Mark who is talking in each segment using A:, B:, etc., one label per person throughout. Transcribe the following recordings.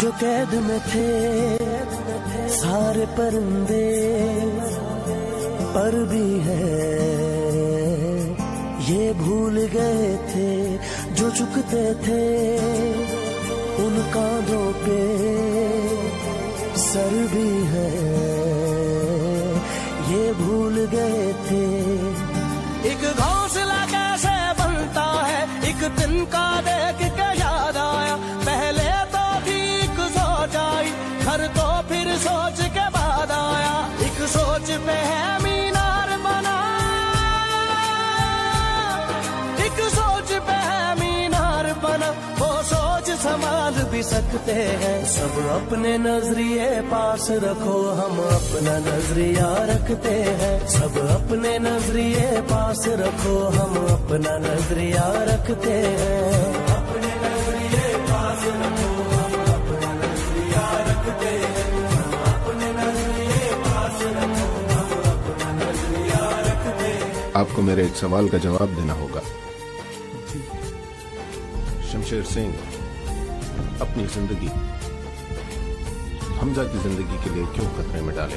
A: जो कैद में थे सारे परिंदे, पर भी है ये भूल गए थे जो झुकते थे उन कांधों पे सर भी है, ये भूल गए थे। एक घोंसला कैसे बनता है एक दिन का देख के याद आया, पहले तो ठीक सोच आई घर तो फिर सोच के बाद आया। एक सोच पे है मीनार बना, एक सोच पे है मीनार बना, वो सोच संभाल भी सकते हैं। सब अपने नजरिए पास रखो, हम अपना नजरिया रखते हैं। सब अपने नजरिए पास रखो, हम अपना नजरिया रखते हैं। अपने नजरिए पास रखो, हम अपना नजरिया रखते हैं। अपने नजरिए पास रखो, हम अपना नजरिया रखते हैं।
B: आपको मेरे एक सवाल का जवाब देना होगा। शमशेर सिंह अपनी जिंदगी हमजा की जिंदगी के लिए क्यों खतरे में डाले?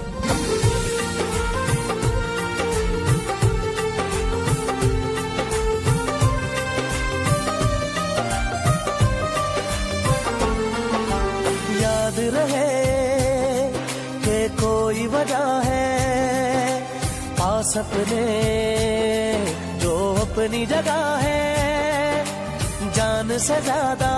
A: याद रहे कि कोई वजह है पास अपने जो अपनी जगह है, जान से ज्यादा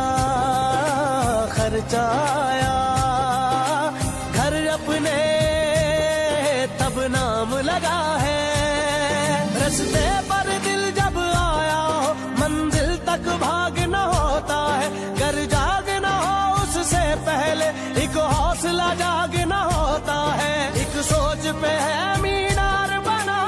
A: खर्चा आया घर अपने तब नाम लगा है। रस्ते पर दिल जब आया हो मंजिल तक भागना होता है, घर जागना हो उससे पहले एक हौसला जागना होता है। एक सोच पे है मीनार बना,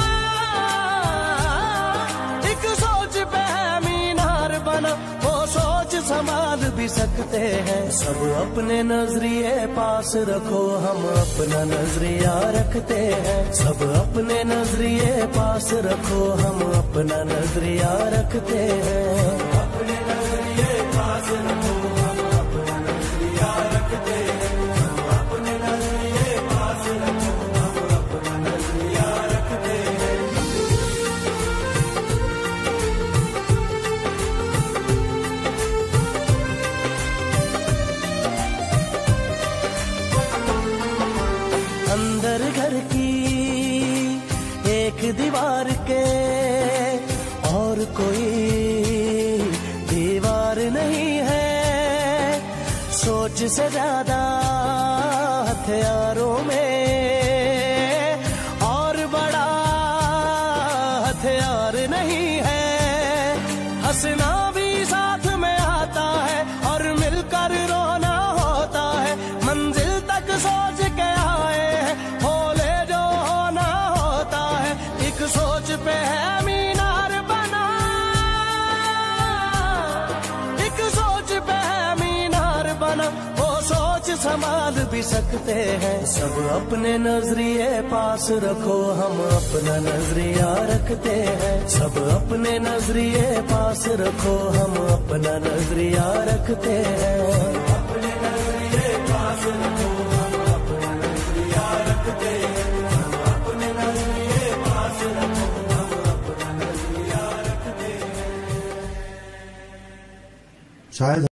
A: एक सोच पे है मीनार बना, वो सोच संभाल भी सकते हैं। सब अपने नजरिए पास रखो, हम अपना नजरिया रखते हैं। सब अपने नजरिए पास रखो, हम अपना नजरिया रखते हैं। अपने नजरिए पास रखो, हम अपना नजरिया रखते हैं। अपने नजरिए पास रखो, हम अपना नजरिया रखते हैं। अंदर घर की एक दीवार के और कोई दीवार नहीं है, सोच से ज्यादा हथियारों में और बड़ा हथियार नहीं है। हंसना भी साथ में आता है और मिलकर रोना होता है, मंजिल तक सोच के आए हैं होले जो होना होता है। एक सोच पे है मीनार बना, एक सोच पे है मीनार बना, वो सोच संभाल भी सकते हैं। सब अपने नजरिए पास रखो, हम अपना नजरिया रखते हैं। सब अपने नजरिए पास रखो, हम अपना नजरिया रखते हैं। अपने नजरिए पास रखो, हम अपना नजरिया रखते हैं। अपने नजरिए पास रखो, हम अपना नजरिया रखते हैं।
C: शायद